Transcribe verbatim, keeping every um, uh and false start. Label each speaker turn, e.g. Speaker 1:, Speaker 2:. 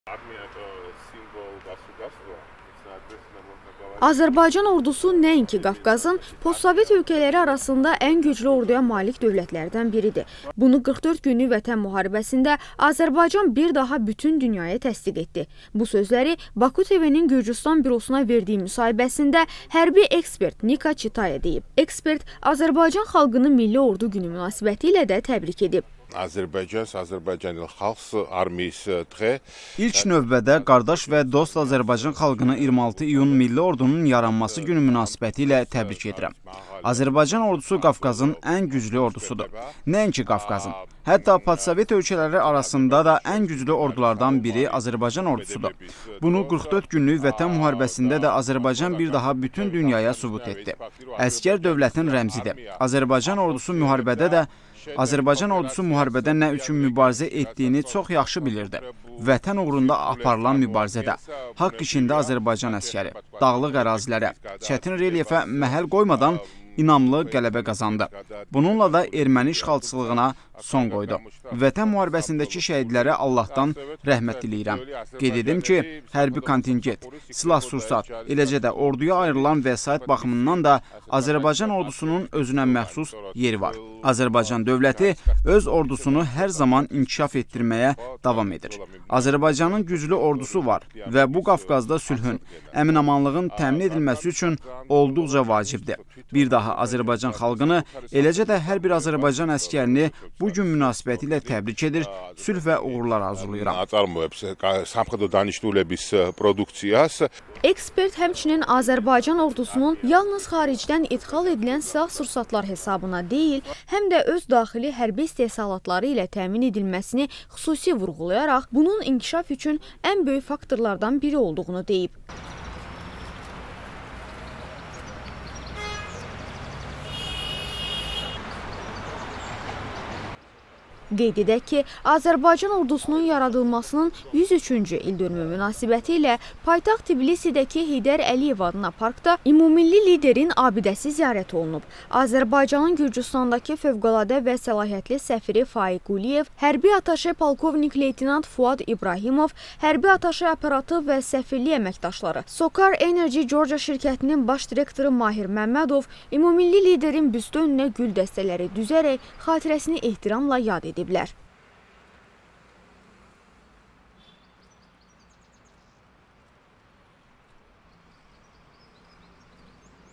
Speaker 1: Azərbaycan ordusu nəinki Qafqazın postsovet ölkələri arasında ən güclü orduya malik dövlətlərdən biridir. Bunu qırx dörd günlük Vətən müharibəsində Azərbaycan bir daha bütün dünyaya təsdiq etdi. Bu sözləri Baku T V-nin Gürcüstan bürosuna verdiyi müsahibəsində hərbi ekspert Nika Çitaya deyib. Ekspert Azərbaycan xalqını Milli Ordu Günü münasibətilə də təbrik edib.
Speaker 2: Azərbaycan, Azərbaycanın xalq armiyası tıxı.
Speaker 3: İlk növbədə qardaş və dost Azərbaycan xalqını iyirmi altı iyun Milli Ordunun yaranması günü münasibəti ilə təbrik edirəm. Azərbaycan ordusu Qafqazın ən güclü ordusudur. Nəinki Qafqazın. Hətta postsovet ölkələri arasında da ən güclü ordulardan biri Azərbaycan ordusudur. Bunu qırx dörd günlük Vətən müharibəsində də Azərbaycan bir daha bütün dünyaya sübut etdi. Əskər dövlətin rəmzidir. Azərbaycan ordusu müharibədə də Azərbaycan ordusu müharibədə nə üçün mübarizə etdiyini çox yaxşı bilirdi. Vətən uğrunda aparılan mübarizədə haqq içində Azərbaycan əskəri dağlıq ərazilərə, çətin relyefə məhəl qoymadan inamlı qələbə qazandı. Bununla da erməni işğalçılığına son qoydu. Vətən müharibəsindəki şəhidlərə Allahdan rəhmət diləyirəm. Qeyd edim ki, hərbi kontingent, silah-sursat, eləcə də orduya ayrılan vəsait baxımından da Azərbaycan ordusunun özünə məxsus yeri var. Azərbaycan dövləti öz ordusunu hər zaman inkişaf etdirməyə davam edir. Azərbaycanın güclü ordusu var və bu Qafqazda sülhün, əmin-amanlığın təmin edilməsi üçün olduqca vacibdir. Bir daha Azərbaycan xalqını, eləcə də hər bir Azərbaycan əskərini bu gün münasibəti ilə təbrik edir, sülh və uğurlar arzulayıram.
Speaker 1: Ekspert həmçinin Azərbaycan ordusunun yalnız xaricdən idxal edilən silah-sursatlar hesabına deyil, həm də öz daxili hərbi istehsalatları ilə təmin edilməsini xüsusi vurğulayaraq, bunun inkişaf üçün ən böyük faktorlardan biri olduğunu deyib. Qeyd edək ki, Azərbaycan ordusunun yaradılmasının yüz üçüncü ildönümü münasibəti ilə paytaxt Tbilisidəki Heydər Əliyev adına parkda ümumilli liderin abidəsi ziyarət olunub. Azərbaycanın Gürcüstandakı fövqəladə və səlahiyyətli səfiri Faiq Quliyev, hərbi ataşe polkovnik leytenant Fuad İbrahimov, hərbi ataşe aparatı və səfirlik əməkdaşları, Sokar Energy Georgia şirkətinin baş direktoru Mahir Məmmədov, ümumilli liderin büstü önünə gül dəstələri düzərək xatirəsini ehtiramla yad ediblər.